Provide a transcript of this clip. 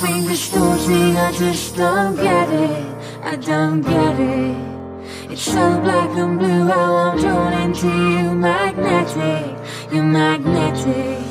think distorting, I just don't get it. I don't get it. It's so black and blue how I'm drawn into you. Magnetic, you're magnetic.